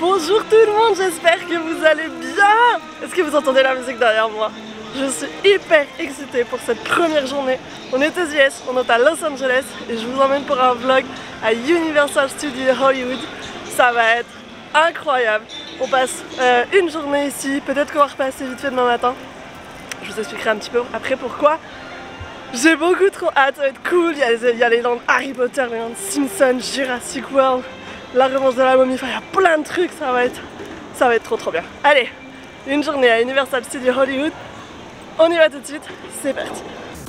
Bonjour tout le monde, j'espère que vous allez bien. Est-ce que vous entendez la musique derrière moi? Je suis hyper excitée pour cette première journée. On est aux US, on est à Los Angeles et je vous emmène pour un vlog à Universal Studios Hollywood. Ça va être incroyable. On passe une journée ici, peut-être qu'on va repasser vite fait demain matin. Je vous expliquerai un petit peu après pourquoi. J'ai beaucoup trop hâte, ça va être cool. Il y a les landes Harry Potter, les landes Simpsons, Jurassic World, la revanche de la momie, enfin il y a plein de trucs, ça va être trop bien. Allez, une journée à Universal Studios Hollywood, on y va tout de suite, c'est parti.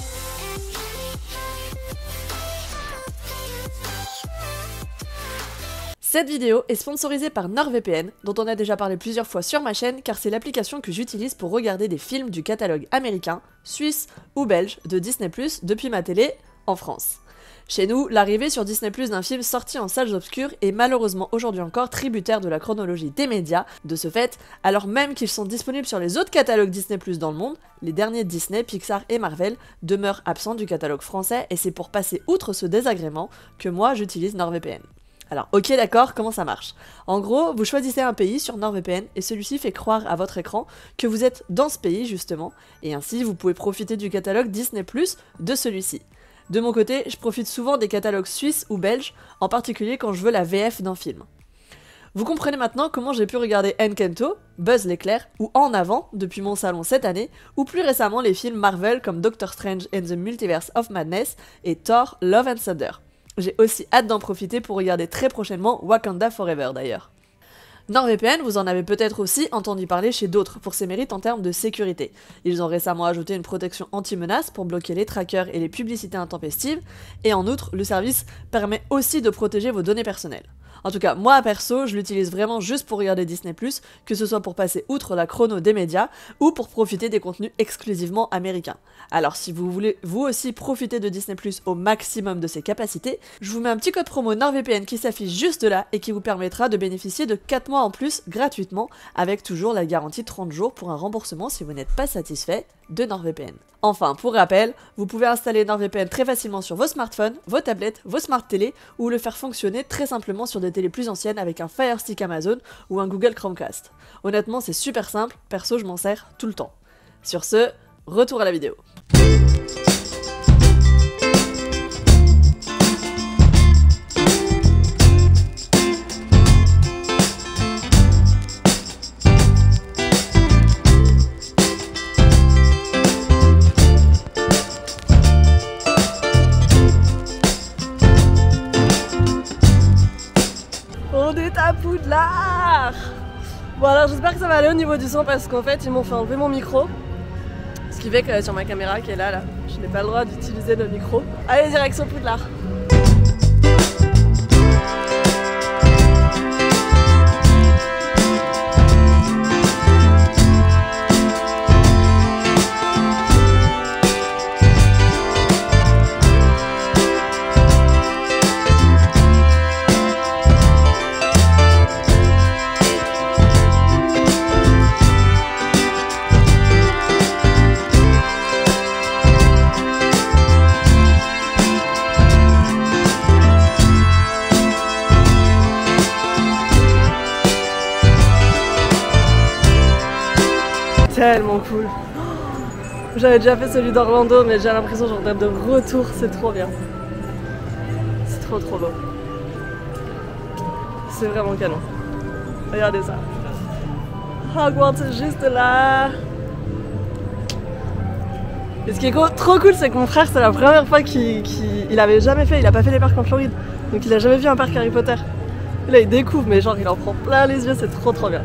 Cette vidéo est sponsorisée par NordVPN, dont on a déjà parlé plusieurs fois sur ma chaîne car c'est l'application que j'utilise pour regarder des films du catalogue américain, suisse ou belge de Disney+ depuis ma télé en France. Chez nous, l'arrivée sur Disney+ d'un film sorti en salles obscures est malheureusement aujourd'hui encore tributaire de la chronologie des médias. De ce fait, alors même qu'ils sont disponibles sur les autres catalogues Disney+ dans le monde, les derniers Disney, Pixar et Marvel demeurent absents du catalogue français et c'est pour passer outre ce désagrément que moi j'utilise NordVPN. Alors ok d'accord, comment ça marche? En gros, vous choisissez un pays sur NordVPN et celui-ci fait croire à votre écran que vous êtes dans ce pays justement, et ainsi vous pouvez profiter du catalogue Disney+ de celui-ci. De mon côté, je profite souvent des catalogues suisses ou belges, en particulier quand je veux la VF d'un film. Vous comprenez maintenant comment j'ai pu regarder Encanto, Buzz l'éclair ou En avant depuis mon salon cette année, ou plus récemment les films Marvel comme Doctor Strange and the Multiverse of Madness et Thor Love and Thunder. J'ai aussi hâte d'en profiter pour regarder très prochainement Wakanda Forever d'ailleurs. NordVPN, vous en avez peut-être aussi entendu parler chez d'autres pour ses mérites en termes de sécurité. Ils ont récemment ajouté une protection anti-menace pour bloquer les trackers et les publicités intempestives, et en outre, le service permet aussi de protéger vos données personnelles. En tout cas, moi perso, je l'utilise vraiment juste pour regarder Disney+, que ce soit pour passer outre la chrono des médias ou pour profiter des contenus exclusivement américains. Alors si vous voulez vous aussi profiter de Disney+ au maximum de ses capacités, je vous mets un petit code promo NordVPN qui s'affiche juste là et qui vous permettra de bénéficier de 4 mois en plus gratuitement, avec toujours la garantie 30 jours pour un remboursement si vous n'êtes pas satisfait de NordVPN. Enfin, pour rappel, vous pouvez installer NordVPN très facilement sur vos smartphones, vos tablettes, vos smart télé ou le faire fonctionner très simplement sur des télés plus anciennes avec un Fire Stick Amazon ou un Google Chromecast. Honnêtement, c'est super simple, perso je m'en sers tout le temps. Sur ce, retour à la vidéo. On est à Poudlard! Bon alors j'espère que ça va aller au niveau du son parce qu'en fait ils m'ont fait enlever mon micro. Ce qui fait que sur ma caméra qui est là, je n'ai pas le droit d'utiliser le micro. Allez, direction Poudlard! Tellement cool. J'avais déjà fait celui d'Orlando mais j'ai l'impression genre d'être de retour, c'est trop bien. C'est trop beau. C'est vraiment canon. Regardez ça. Hogwarts est juste là. Et ce qui est trop cool c'est que mon frère c'est la première fois qu'il avait jamais fait, il a pas fait les parcs en Floride. Donc il a jamais vu un parc Harry Potter. Et là il découvre mais genre il en prend plein les yeux, c'est trop bien.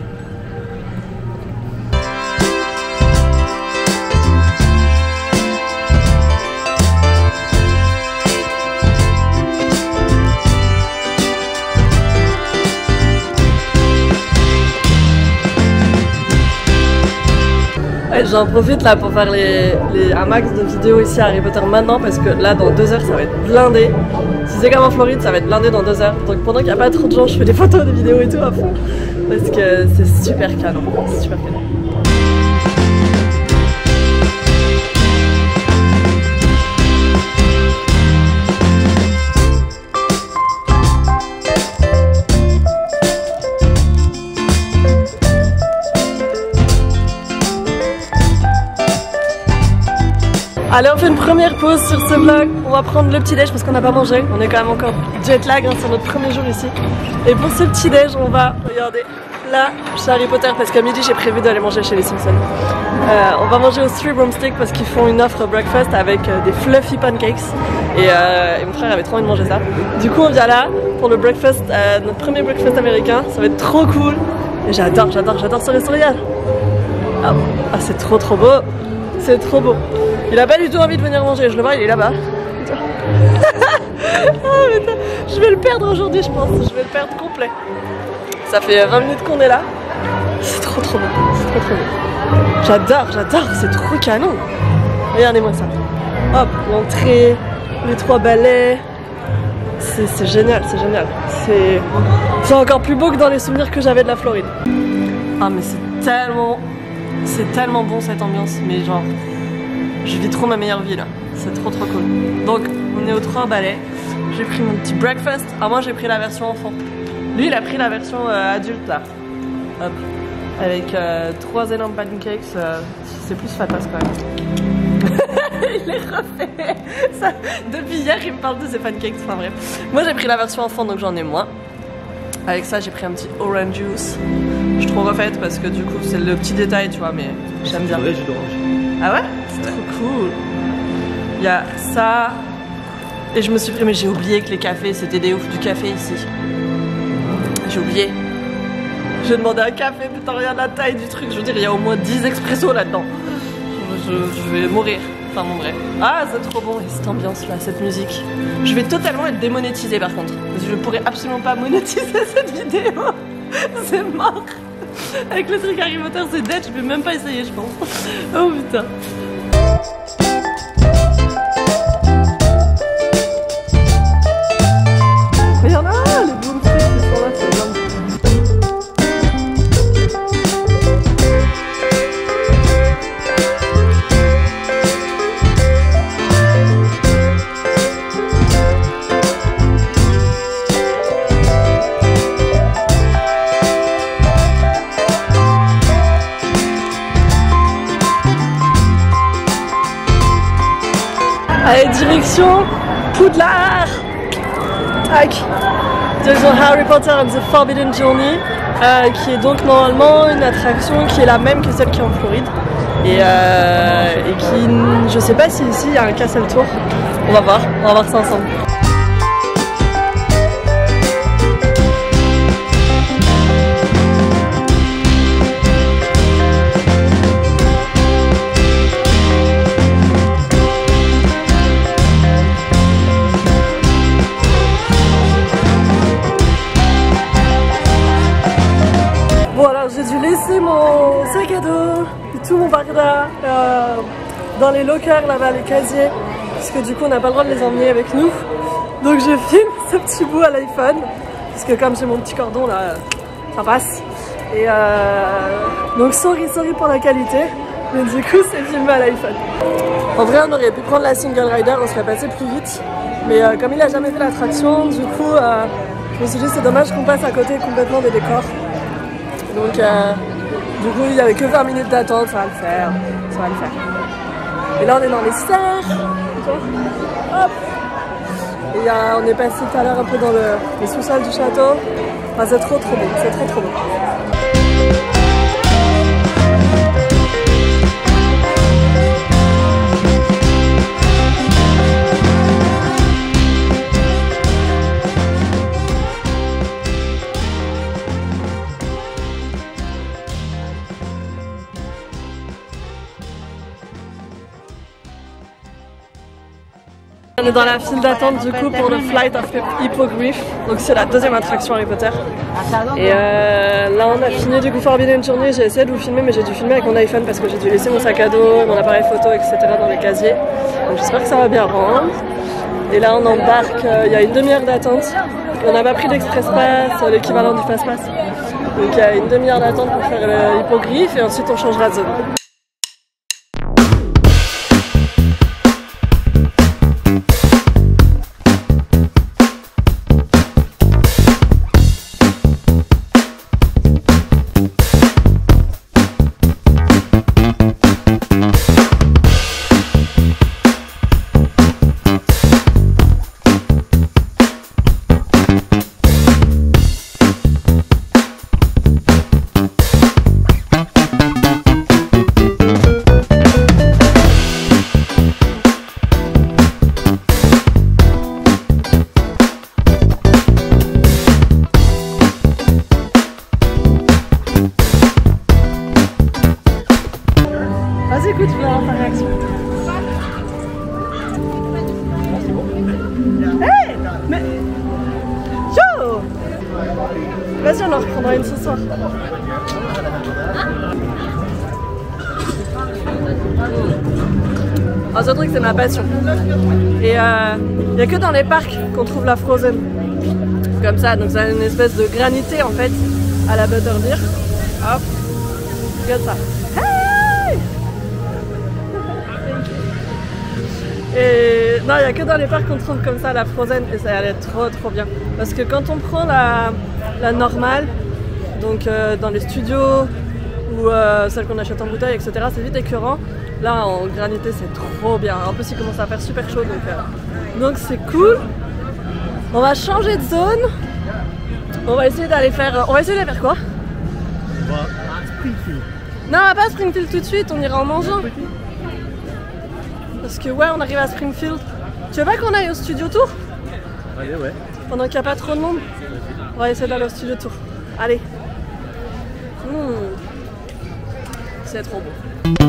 J'en profite là pour faire un max de vidéos ici à Harry Potter maintenant parce que là dans 2 heures ça va être blindé. Si c'est comme en Floride ça va être blindé dans 2 heures. Donc pendant qu'il n'y a pas trop de gens je fais des photos, des vidéos et tout à fond. Parce que c'est super canon, c'est super canon. Allez, on fait une première pause sur ce vlog. On va prendre le petit déj parce qu'on n'a pas mangé. On est quand même encore jet lag, hein, c'est notre premier jour ici. Et pour ce petit déj, on va regarder là chez Harry Potter parce qu'à midi j'ai prévu d'aller manger chez les Simpsons. On va manger au Three Broomsticks parce qu'ils font une offre breakfast avec des fluffy pancakes. Et mon frère avait trop envie de manger ça. Du coup, on vient là pour le breakfast, notre premier breakfast américain. Ça va être trop cool. Et j'adore ce restaurant. Ah, c'est trop beau. C'est trop beau. Il a pas du tout envie de venir manger, je le vois, il est là-bas. Je vais le perdre aujourd'hui, je pense. Je vais le perdre complet. Ça fait 20 minutes qu'on est là. C'est trop beau. C'est trop beau. J'adore, c'est trop canon. Regardez-moi ça. Hop, l'entrée, les 3 balais. C'est génial. C'est encore plus beau que dans les souvenirs que j'avais de la Floride. Ah mais c'est tellement bon cette ambiance, mais genre, je vis trop ma meilleure vie là. C'est trop cool. Donc, on est aux 3 balais. J'ai pris mon petit breakfast. Ah, moi j'ai pris la version enfant. Lui, il a pris la version adulte là. Hop. Avec 3 énormes pancakes. C'est plus fatas quand même. Il est refait. Ça, depuis hier, il me parle de ses pancakes. Enfin bref. Moi j'ai pris la version enfant, donc j'en ai moins. Avec ça, j'ai pris un petit orange juice. Je suis trop refaite parce que du coup, c'est le petit détail, tu vois, mais j'aime bien. Ouais, jus d'orange. Ah ouais? C'est trop cool. Il y a ça. Et je me suis pris, mais j'ai oublié que les cafés, c'était des oufs du café ici. J'ai oublié. J'ai demandé un café, putain, regarde la taille du truc. Je veux dire, il y a au moins 10 expressos là-dedans. Je vais mourir. Enfin bon, bref. Ah, c'est trop bon. Et cette ambiance là, cette musique. Je vais totalement être démonétisée par contre. Parce que je pourrais absolument pas monétiser cette vidéo. C'est mort. Avec le truc Harry Potter, c'est dead. Je vais même pas essayer, je pense. Oh putain. Regarde là, les Broomsticks qui sont là, c'est énorme. Allez, direction Poudlard. Tac. Direction Harry Potter and the Forbidden Journey, qui est donc normalement une attraction qui est la même que celle qui est en Floride. Et qui, je sais pas si ici il y a un Castle Tour. On va voir ça ensemble. J'ai dû laisser mon sac à dos et tout mon barda dans les lockers là-bas, les casiers, parce que du coup on n'a pas le droit de les emmener avec nous. Donc je filme ce petit bout à l'iPhone, parce que comme j'ai mon petit cordon là, ça passe. Et donc sorry pour la qualité, mais du coup c'est filmé à l'iPhone. En vrai on aurait pu prendre la single rider, on serait passé plus vite, mais comme il a jamais fait l'attraction, du coup je me suis dit c'est dommage qu'on passe à côté complètement des décors. Donc du coup il n'y avait que 20 minutes d'attente, ça va le faire. Et là on est dans les serres. Hop. Et on est passé tout à l'heure un peu dans le sous-sol du château. Enfin, c'est trop beau, c'est trop beau. On est dans la file d'attente du coup pour le Flight of Hippogriff, donc c'est la deuxième attraction Harry Potter. Et là on a fini du coup Forbidden Journey, j'ai essayé de vous filmer mais j'ai dû filmer avec mon iPhone parce que j'ai dû laisser mon sac à dos, mon appareil photo etc. dans les casiers. Donc j'espère que ça va bien rendre. Et là on embarque, il y a une demi-heure d'attente. On n'a pas pris d'Express Pass, l'équivalent du Fast Pass. Donc il y a une demi-heure d'attente pour faire le Hippogriff et ensuite on changera de zone. Ah, ce truc c'est ma passion. Et il n'y a que dans les parcs qu'on trouve la Frozen. Comme ça, donc ça a une espèce de granité en fait à la butterbeer. Hop, regarde ça. Hey! Et non, il n'y a que dans les parcs qu'on trouve comme ça la Frozen et ça allait trop bien. Parce que quand on prend la normale, donc dans les studios ou celle qu'on achète en bouteille, etc., c'est vite écœurant. Là en granité c'est trop bien. En plus il commence à faire super chaud donc c'est cool. On va changer de zone. On va essayer d'aller faire. On va essayer d'aller faire quoi? Springfield. Non, pas Springfield tout de suite, on ira en mangeant. Parce que ouais, on arrive à Springfield. Tu veux pas qu'on aille au studio tour? Ouais. Pendant qu'il n'y a pas trop de monde? On va essayer d'aller au studio tour. Allez. C'est trop beau.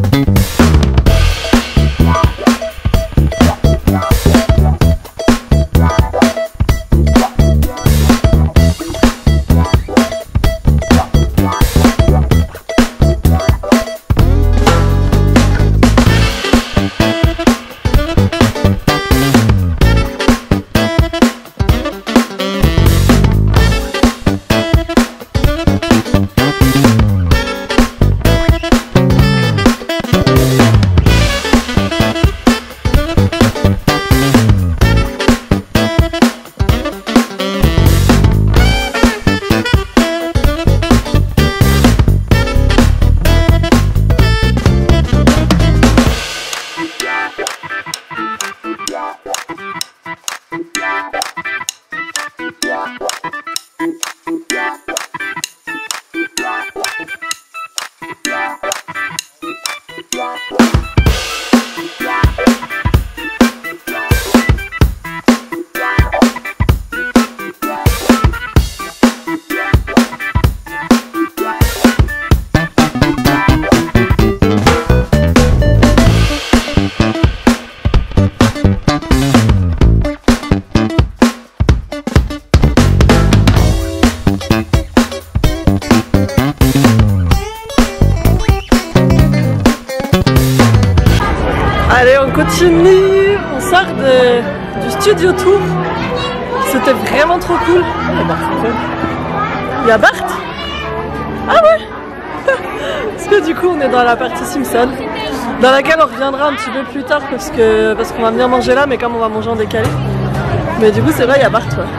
Allez, on continue, on sort du studio tour. C'était vraiment trop cool. Il y a Bart. Ah ouais. Parce que du coup on est dans la partie Simpson, dans laquelle on reviendra un petit peu plus tard parce qu'on va venir manger là, mais comme on va manger en décalé. Mais du coup c'est vrai, il y a Bart. Ouais.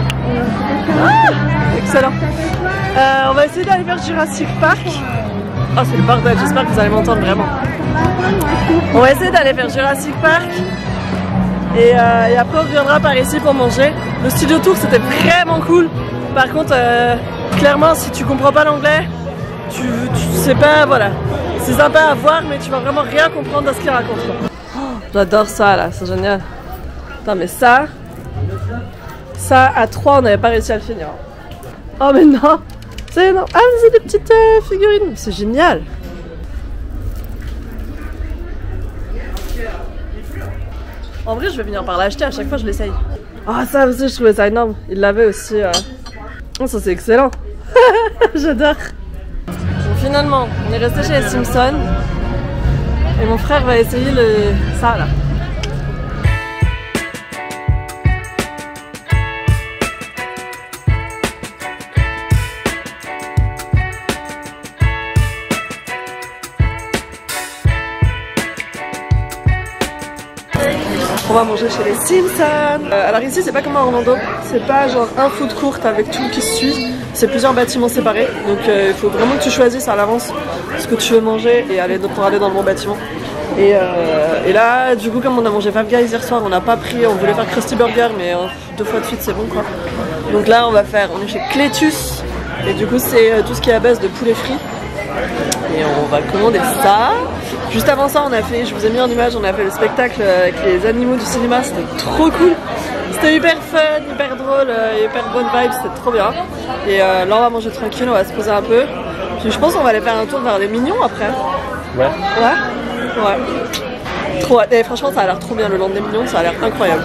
Ah, excellent. On va essayer d'aller vers Jurassic Park. Oh c'est le bordel, j'espère que vous allez m'entendre vraiment. On va essayer d'aller vers Jurassic Park et après on reviendra par ici pour manger. Le studio tour c'était vraiment cool. Par contre clairement si tu comprends pas l'anglais, tu sais pas, voilà. C'est sympa à voir mais tu vas vraiment rien comprendre de ce qu'il raconte. Oh, j'adore ça là, c'est génial. Attends mais ça à 3 on n'avait pas réussi à le finir. Oh mais non, c'est énorme. Ah mais c'est des petites figurines, c'est génial. En vrai, je vais venir par l'acheter, à chaque fois je l'essaye. Ah, ça aussi, je trouvais ça énorme. Il l'avait aussi. Oh, ça c'est excellent. J'adore. Bon, finalement, on est resté chez les Simpsons. Et mon frère va essayer ça là. On va manger chez les Simpsons. Alors ici c'est pas comme à Orlando, c'est pas genre un food court avec tout qui se suit, c'est plusieurs bâtiments séparés. Donc il faut vraiment que tu choisisses à l'avance ce que tu veux manger et pour aller dans le bon bâtiment. Et là du coup comme on a mangé Five Guys hier soir, on n'a pas pris, on voulait faire Krusty Burger mais 2 fois de suite c'est bon quoi. Donc là on est chez Cletus et du coup c'est tout ce qui est à base de poulet frit. Et on va commander ça. Juste avant ça, je vous ai mis en image, on a fait le spectacle avec les animaux du cinéma, c'était trop cool. C'était hyper fun, hyper drôle, hyper bonne vibe, c'était trop bien. Et là on va manger tranquille, on va se poser un peu. Puis je pense qu'on va aller faire un tour vers les Mignons après. Ouais. Trop, et franchement ça a l'air trop bien, le land des Mignons, ça a l'air incroyable.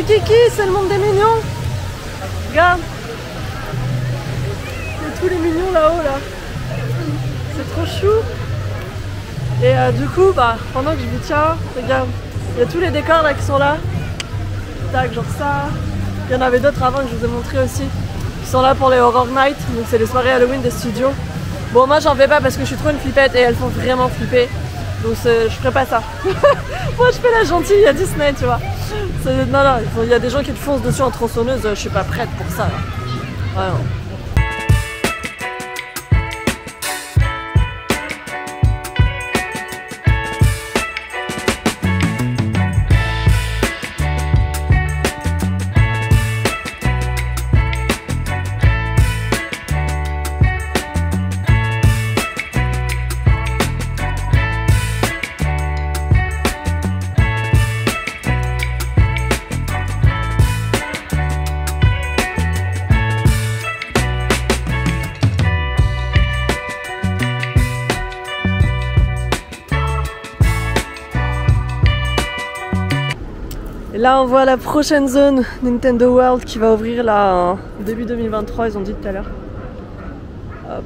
Kiki, c'est le monde des mignons. Regarde. Il y a tous les mignons là-haut là. C'est trop chou. Et du coup, bah, pendant que je vous tiens, regarde, il y a tous les décors là qui sont là. Tac, genre ça. Il y en avait d'autres avant que je vous ai montré aussi. Qui sont là pour les Horror Nights, donc c'est les soirées Halloween des studios. Bon, moi j'en fais pas parce que je suis trop une flippette et elles font vraiment flipper. Donc je ferai pas ça. Moi je fais la gentille à Disney, tu vois. Non, non, il y a des gens qui te foncent dessus en tronçonneuse, je suis pas prête pour ça. Là. Ouais, non. Et là on voit la prochaine zone Nintendo World qui va ouvrir là en début 2023, ils ont dit tout à l'heure. Hop.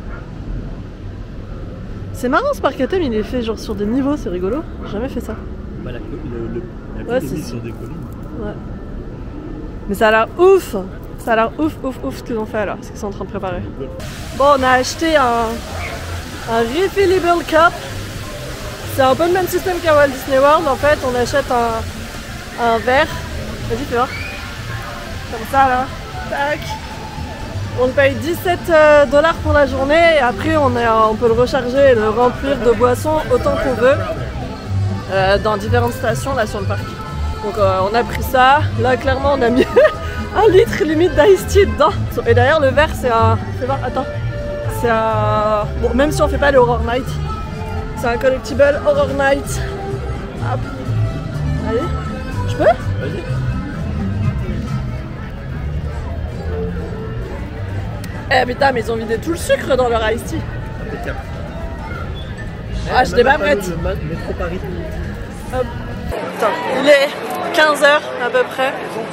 C'est marrant ce parc à thème, il est fait genre sur des niveaux, c'est rigolo. J'ai jamais fait ça. Bah, la ouais, c'est sur des collines. Ouais. Mais ça a l'air ouf. Ça a l'air ouf ce qu'ils ont fait là, ce qu'ils sont en train de préparer. Bon, on a acheté un refillable cup. C'est un peu le même système qu'à Walt Disney World. En fait, on achète un verre. Vas-y, fais voir. Comme ça là. Tac. On paye 17 $ pour la journée et après on peut le recharger et le remplir de boissons autant qu'on veut dans différentes stations là sur le parc. Donc on a pris ça. Là clairement on a mis 1 litre limite d'ice tea dedans. Et d'ailleurs le verre c'est un... Fais voir, attends. C'est un... Bon, même si on fait pas les Horror Nights, c'est un collectible Horror Nights. Hop. Allez. Je peux? Vas-y. Eh putain, mais ils ont vidé tout le sucre dans leur iced tea. Impeccable. Ah, je n'étais pas prête. Le métro Paris. Hop. Attends, il est 15 h à peu près.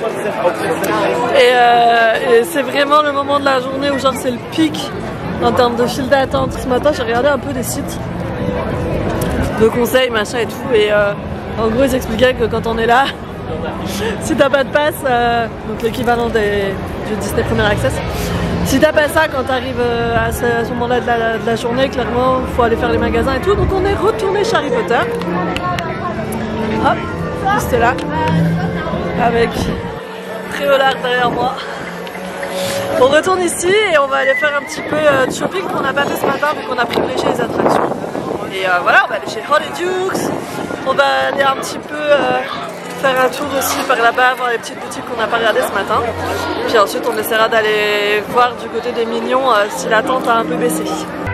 Et c'est vraiment le moment de la journée où genre c'est le pic en termes de file d'attente. Ce matin, j'ai regardé un peu des sites de conseils, machin et tout. Et en gros, ils expliquaient que quand on est là, si t'as pas de passe, donc l'équivalent du Disney Premier Access, si t'as pas ça quand t'arrives à ce moment-là de la journée, clairement, il faut aller faire les magasins et tout. Donc on est retourné chez Harry Potter. Hop, juste là, avec Tréolard derrière moi. On retourne ici et on va aller faire un petit peu de shopping qu'on n'a pas fait ce matin vu qu'on a privilégié les attractions. Et voilà, on va aller chez Hollydukes, on va aller un petit peu faire un tour aussi par là-bas, voir les petites boutiques qu'on n'a pas regardées ce matin. Puis ensuite on essaiera d'aller voir du côté des mignons si la tente a un peu baissé.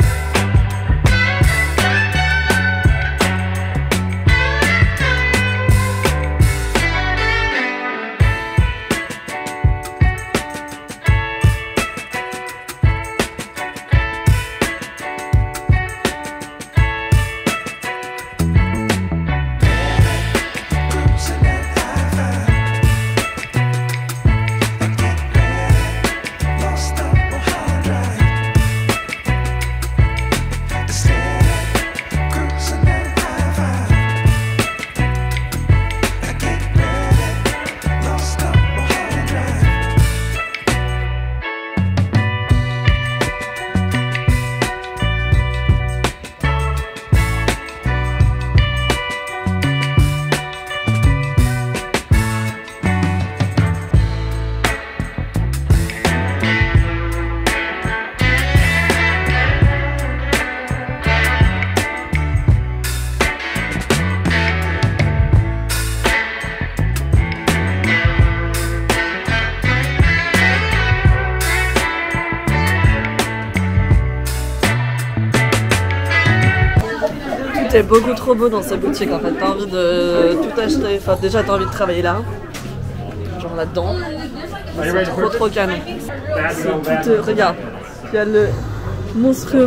C'est beaucoup trop beau dans ces boutiques en fait, t'as envie de tout acheter, enfin déjà t'as envie de travailler là, genre là-dedans, c'est trop canon. Regarde, il y a le monstrueux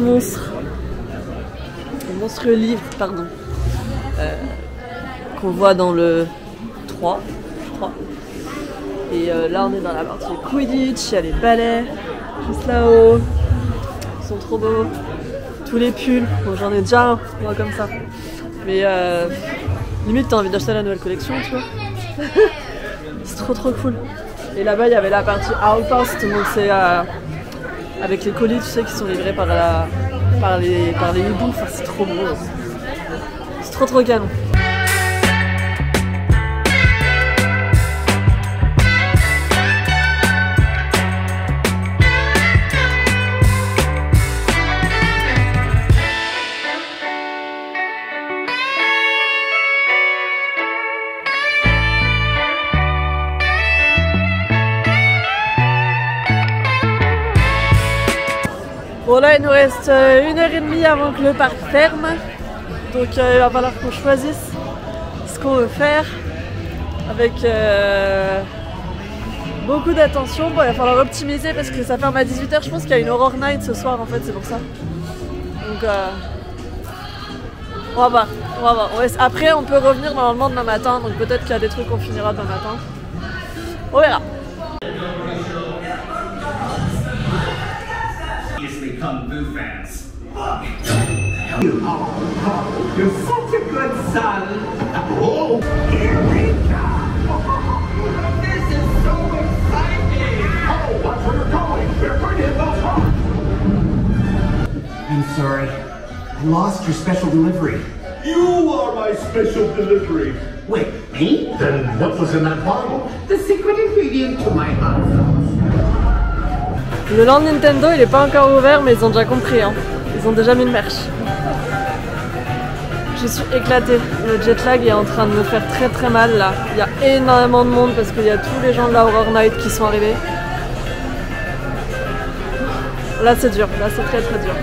livre, pardon, qu'on voit dans le 3, je crois. Et là on est dans la partie Quidditch, il y a les balais, juste là-haut. Ils sont trop beaux. Tous les pulls, bon, j'en ai déjà un, moi comme ça. Mais limite t'as envie d'acheter la nouvelle collection, tu vois. C'est trop cool. Et là-bas il y avait la partie Outpost, donc c'est avec les colis, tu sais, qui sont livrés par les hiboux. Enfin, c'est trop beau. C'est trop canon. Bon là il nous reste 1h30 avant que le parc ferme, donc il va falloir qu'on choisisse ce qu'on veut faire avec beaucoup d'attention. Bon, il va falloir optimiser parce que ça ferme à 18h, je pense qu'il y a une Horror Night ce soir en fait, c'est pour ça. Donc on va voir. Après on peut revenir normalement demain matin, donc peut-être qu'il y a des trucs qu'on finira demain matin. On verra. Kung Fu fans. You're such a good son. Oh, here we go. This is so exciting. Oh, watch where you're going. We're going to hit those rocks. I'm sorry. I lost your special delivery. You are my special delivery. Wait, me? Then what was in that bottle? The secret ingredient to my hot sauce. Le land Nintendo il est pas encore ouvert mais ils ont déjà compris, hein. Ils ont déjà mis le merch. Je suis éclatée, le jet lag est en train de me faire très mal là. Il y a énormément de monde parce qu'il y a tous les gens de la Horror Night qui sont arrivés. Là c'est dur, là c'est très dur.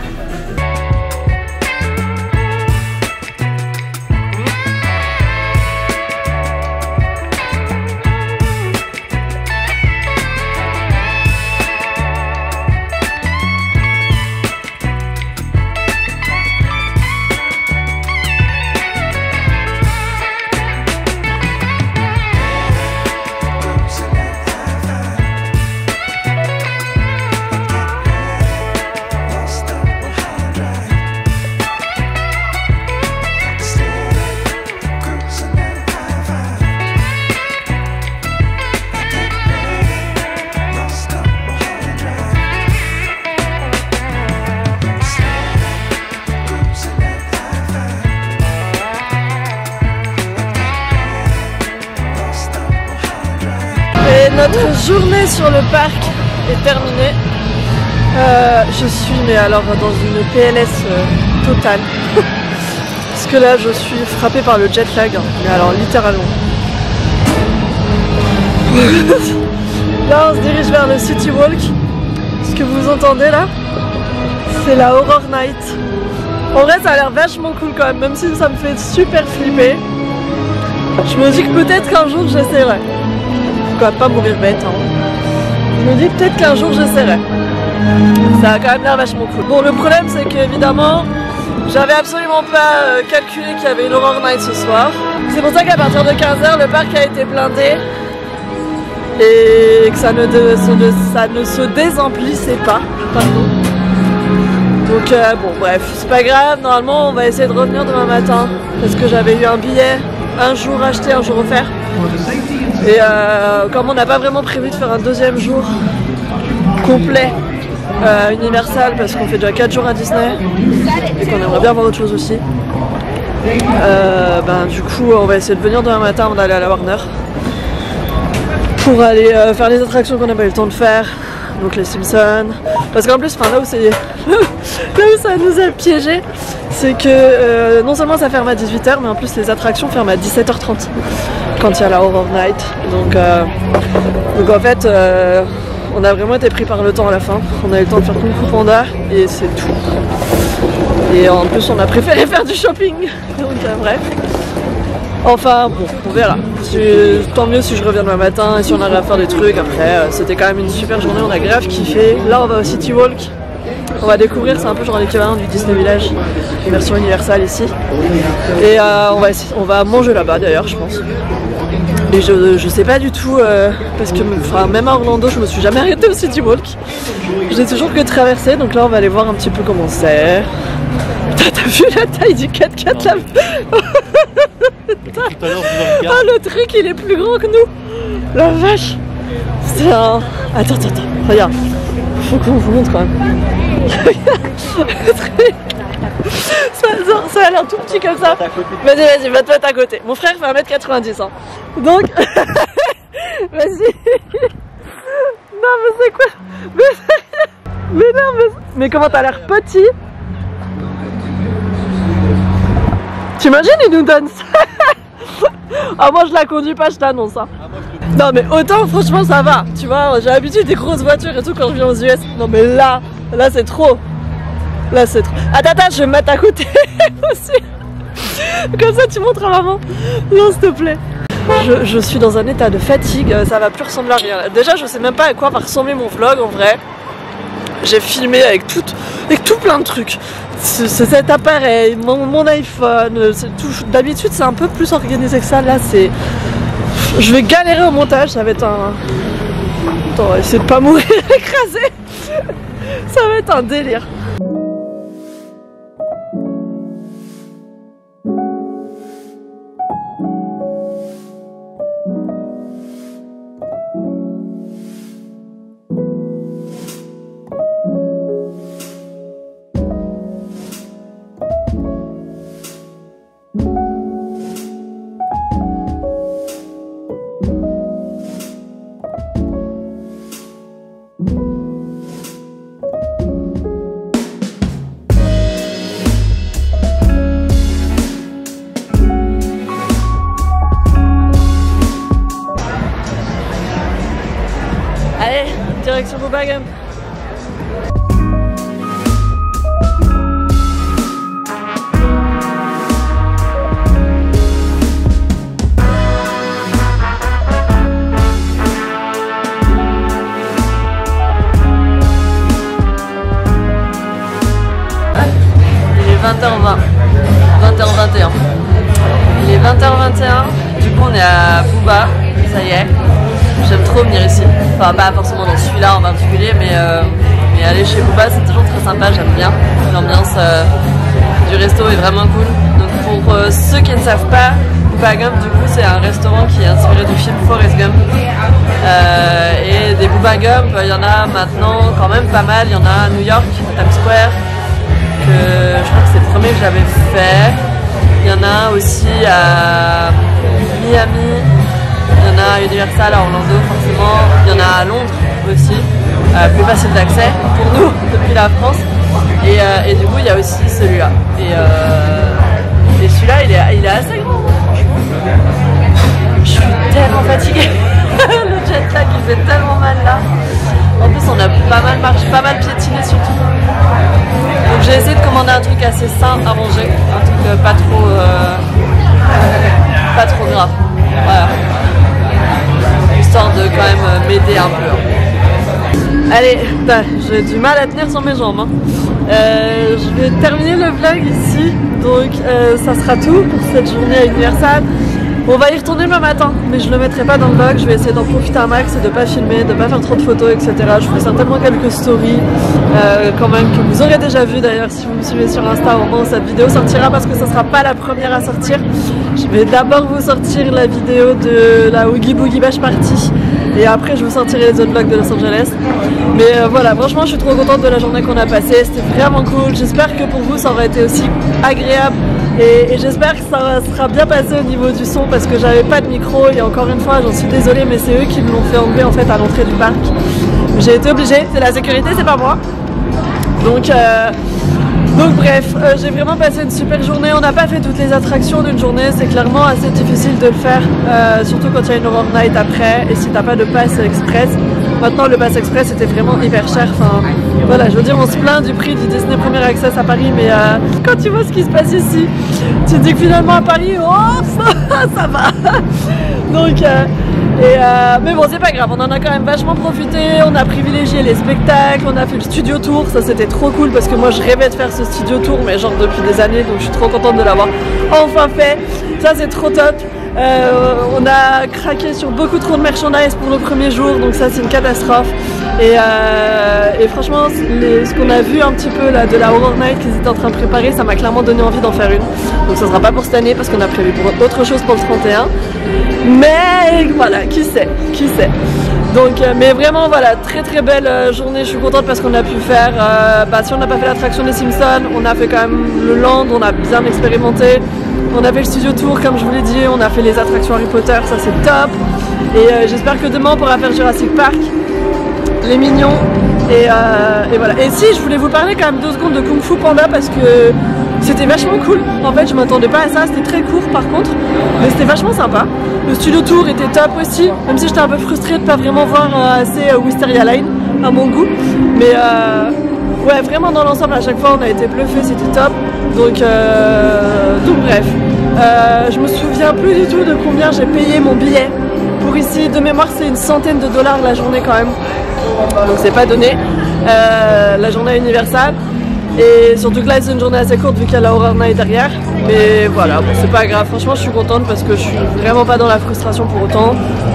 Notre journée sur le parc est terminée. Je suis mais alors dans une PLS totale. Parce que là je suis frappée par le jet lag, mais alors littéralement. Là on se dirige vers le City Walk. Ce que vous entendez là, c'est la Horror Night. En vrai ça a l'air vachement cool quand même si ça me fait super flipper. Je me dis que peut-être qu'un jour j'essaierai. Pourquoi pas mourir bête, hein. Je me dis peut-être qu'un jour j'essaierai. Ça a quand même l'air vachement cool. Bon, le problème c'est qu'évidemment j'avais absolument pas calculé qu'il y avait une Horror Night ce soir. C'est pour ça qu'à partir de 15h le parc a été blindé et que ça ne se désemplissait pas. Pardon. Donc bon bref, c'est pas grave, normalement on va essayer de revenir demain matin parce que j'avais eu un billet un jour acheté, un jour offert. Et comme on n'a pas vraiment prévu de faire un deuxième jour complet Universal parce qu'on fait déjà 4 jours à Disney et qu'on aimerait bien voir autre chose aussi, du coup on va essayer de venir demain matin avant d'aller à la Warner pour aller faire les attractions qu'on n'a pas eu le temps de faire, donc les Simpsons, parce qu'en plus là où ça nous a piégé, c'est que non seulement ça ferme à 18h mais en plus les attractions ferment à 17h30 quand il y a la Horror Night, donc en fait on a vraiment été pris par le temps à la fin. On a eu le temps de faire Kung Fu Panda et c'est tout. Et en plus on a préféré faire du shopping, donc bref. Enfin bon, on verra. Tant mieux si je reviens demain matin et si on arrive à faire des trucs. Après c'était quand même une super journée, on a grave kiffé. Là on va au City Walk On va découvrir, c'est un peu genre l'équivalent du Disney Village, version Universal ici. Et on va manger là-bas d'ailleurs, je pense. Et je sais pas du tout, parce que même à Orlando, je me suis jamais arrêtée au City Walk. J'ai toujours que traversé, donc là on va aller voir un petit peu comment c'est. Putain, t'as vu la taille du 4x4 là? Oh, le truc il est plus grand que nous. La vache. C'est un... Attends, regarde. Faut qu'on vous montre quand même. Le truc. Ça a l'air tout petit comme ça. Vas-y, va te mettre à côté. Mon frère fait 1m90 hein. Donc, vas-y. Non mais c'est quoi? Mais comment t'as l'air petit? T'imagines, il nous donne ça? Ah moi je la conduis pas, je t'annonce hein. Non mais autant franchement ça va. Tu vois, j'ai l'habitude des grosses voitures et tout quand je viens aux US. Non mais là c'est trop. Là c'est trop. Attends, je vais me mettre à côté aussi. Comme ça tu montres à maman. Non s'il te plaît. Je suis dans un état de fatigue, ça va plus ressembler à rien. Déjà je sais même pas à quoi va ressembler mon vlog en vrai. J'ai filmé avec tout plein de trucs. Cet appareil, mon iPhone, d'habitude c'est un peu plus organisé que ça. Là c'est... Je vais galérer au montage, ça va être un... Attends, essayer de pas mourir écrasé. Ça va être un délire. Allez, direction Bubba Gump. Il est 20h20, 20h21. Il est 20h21, du coup on est à Bubba, ça y est. J'aime trop venir ici, enfin pas forcément dans celui-là en particulier, mais aller chez Bubba c'est toujours très sympa, j'aime bien. L'ambiance du resto est vraiment cool. Donc pour ceux qui ne savent pas, Bubba Gump du coup c'est un restaurant qui est inspiré du film Forrest Gump. Et des Bubba Gump, il y en a maintenant quand même pas mal, il y en a à New York, à Times Square, que je crois que c'est le premier que j'avais fait. Il y en a aussi à Miami. Il y en a à Universal, à Orlando forcément, il y en a à Londres aussi, plus facile d'accès pour nous depuis la France. Et du coup il y a aussi celui-là. Et celui-là il est assez grand. Je suis tellement fatiguée. Le jet lag il fait tellement mal là. En plus on a pas mal marché, pas mal piétiné surtout. Donc j'ai essayé de commander un truc assez sain à manger, un truc pas trop grave. Voilà. Histoire de quand même m'aider un peu. Allez, j'ai du mal à tenir sur mes jambes. Je vais terminer le vlog ici, donc ça sera tout pour cette journée à Universal. On va y retourner demain matin, mais je le mettrai pas dans le vlog. Je vais essayer d'en profiter un max et de pas filmer, de pas faire trop de photos, etc. Je ferai certainement quelques stories quand même que vous aurez déjà vu d'ailleurs si vous me suivez sur Insta au moment où cette vidéo sortira, parce que ça sera pas la première à sortir. Je vais d'abord vous sortir la vidéo de la Oogie Boogie Bash Party et après je vous sortirai les autres vlogs de Los Angeles. Mais voilà, franchement je suis trop contente de la journée qu'on a passée, c'était vraiment cool. J'espère que pour vous ça aura été aussi agréable. Et j'espère que ça sera bien passé au niveau du son parce que j'avais pas de micro et encore une fois j'en suis désolée, mais c'est eux qui me l'ont fait enlever en fait à l'entrée du parc. J'ai été obligée, c'est la sécurité, c'est pas moi. Donc bref, j'ai vraiment passé une super journée. On n'a pas fait toutes les attractions d'une journée, c'est clairement assez difficile de le faire, surtout quand il y a une Horror Night après et si t'as pas de pass express. Maintenant le pass express était vraiment hyper cher, enfin voilà, je veux dire on se plaint du prix du Disney Premier Access à Paris, mais quand tu vois ce qui se passe ici, tu te dis que finalement à Paris, oh ça va. Donc Mais bon, c'est pas grave, on en a quand même vachement profité, on a privilégié les spectacles, on a fait le studio tour, ça c'était trop cool parce que moi je rêvais de faire ce studio tour, mais genre depuis des années, donc je suis trop contente de l'avoir enfin fait. Ça c'est trop top. On a craqué sur beaucoup trop de merchandise pour le premier jour, donc ça c'est une catastrophe. Et franchement, ce qu'on a vu un petit peu là de la Horror Night qu'ils étaient en train de préparer, ça m'a clairement donné envie d'en faire une. Donc ça sera pas pour cette année parce qu'on a prévu pour autre chose pour le 31. Mais voilà, qui sait. Donc, mais vraiment voilà, très très belle journée, je suis contente parce qu'on a pu faire, si on n'a pas fait l'attraction des Simpsons, on a fait quand même le land, on a bien expérimenté, on a fait le studio tour comme je vous l'ai dit, on a fait les attractions Harry Potter, ça c'est top, et j'espère que demain on pourra faire Jurassic Park, les Mignons, et voilà. Et si, je voulais vous parler quand même 2 secondes de Kung Fu Panda parce que c'était vachement cool. En fait, je m'attendais pas à ça, c'était très court par contre, mais c'était vachement sympa. Le studio tour était top aussi, même si j'étais un peu frustrée de pas vraiment voir assez Wisteria Line à mon goût. Mais ouais, vraiment dans l'ensemble, à chaque fois on a été bluffés, c'était top. Donc bref, je me souviens plus du tout de combien j'ai payé mon billet pour ici. De mémoire, c'est une centaine de dollars la journée quand même. Donc c'est pas donné, la journée Universal. Et surtout que là c'est une journée assez courte vu qu'il y a la Horror Night derrière. Mais voilà, bon, c'est pas grave, franchement je suis contente parce que je suis vraiment pas dans la frustration pour autant.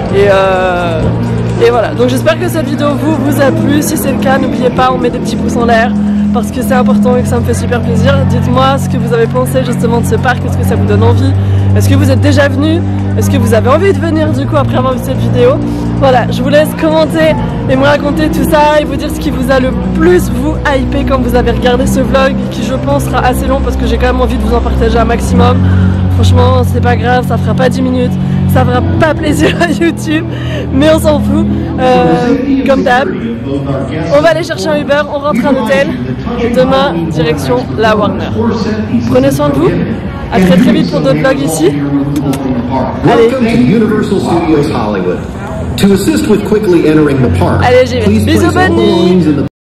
Et voilà, donc j'espère que cette vidéo vous a plu. Si c'est le cas, n'oubliez pas, on met des petits pouces en l'air parce que c'est important et que ça me fait super plaisir. Dites-moi ce que vous avez pensé justement de ce parc, est-ce que ça vous donne envie? Est-ce que vous êtes déjà venu? Est-ce que vous avez envie de venir du coup après avoir vu cette vidéo? Voilà, je vous laisse commenter et me raconter tout ça et vous dire ce qui vous a le plus vous hypé quand vous avez regardé ce vlog qui je pense sera assez long parce que j'ai quand même envie de vous en partager un maximum. Franchement, c'est pas grave, ça fera pas 10 minutes, ça fera pas plaisir à YouTube, mais on s'en fout, comme d'hab. On va aller chercher un Uber, on rentre à l'hôtel et demain, direction la Warner. Prenez soin de vous, à très très vite pour d'autres vlogs ici. Allez. To assist with quickly entering the park, Allez, j'y vais. Bisous, bonne nuit.